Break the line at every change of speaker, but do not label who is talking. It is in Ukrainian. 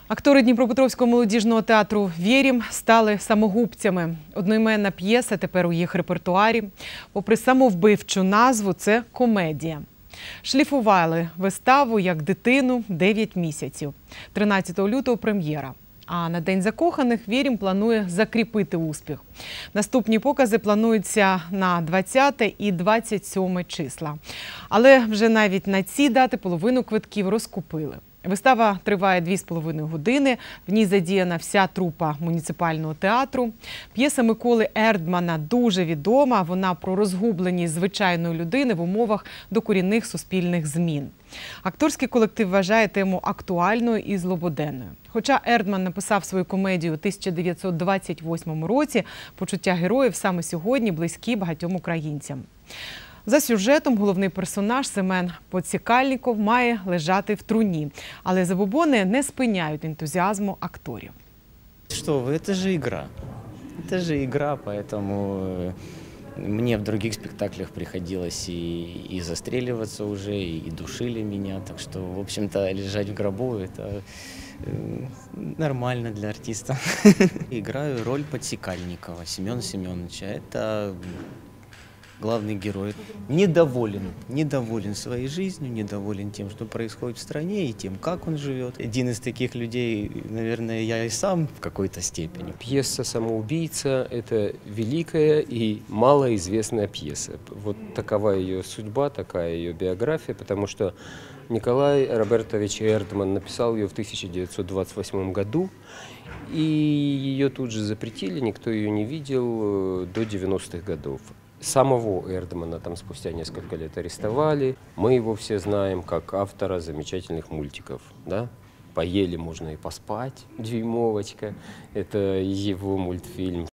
Актори Дніпропетровського молодіжного театру «Вєрім» стали самогубцями. Одноіменна п'єса тепер у їх репертуарі. Попри самовбивчу назву, це комедія. Шліфували виставу як дитину 9 місяців. 13 лютого прем'єра. А на День закоханих «Вєрім» планує закріпити успіх. Наступні покази плануються на 20 і 27 числа. Але вже навіть на ці дати половину квитків розкупили. Вистава триває 2,5 години. В ній задіяна вся трупа муніципального театру. П'єса Миколи Ердмана дуже відома. Вона про розгубленість звичайної людини в умовах докорінних суспільних змін. Акторський колектив вважає тему актуальною і злободенною. Хоча Ердман написав свою комедію у 1928 році, почуття героїв саме сьогодні близькі багатьом українцям. За сюжетом головний персонаж Семен Поцікальніков має лежати в труні. Але забобони не спиняють ентузіазму акторів.
Что вы, это же игра. Это же игра, поэтому мне в других спектаклях приходилось и застреливаться уже, и душили меня. Так что, в общем-то, лежать в гробу – это нормально для артиста. Играю роль Подсекальникова Семена Семеновича. Это главный герой недоволен своей жизнью, недоволен тем, что происходит в стране и тем, как он живет. Один из таких людей, наверное, я и сам в какой-то степени.
Пьеса «Самоубийца» – это великая и малоизвестная пьеса. Вот такова ее судьба, такая ее биография, потому что Николай Робертович Эрдман написал ее в 1928 году, и ее тут же запретили, никто ее не видел до 90-х годов. Самого Эрдмана там спустя несколько лет арестовали. Мы его все знаем как автора замечательных мультиков. Да? «Поели можно и поспать», «Дюймовочка» – это его мультфильм.